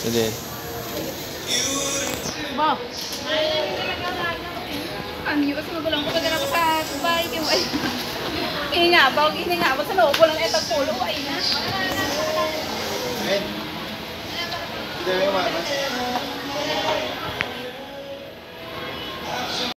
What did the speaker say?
Hindi. Ba? Ang iwas magulang ko pagka ako sa bahay kayo ay. Iningabag sa loob ko lang etang pulo ay na. Hindi mo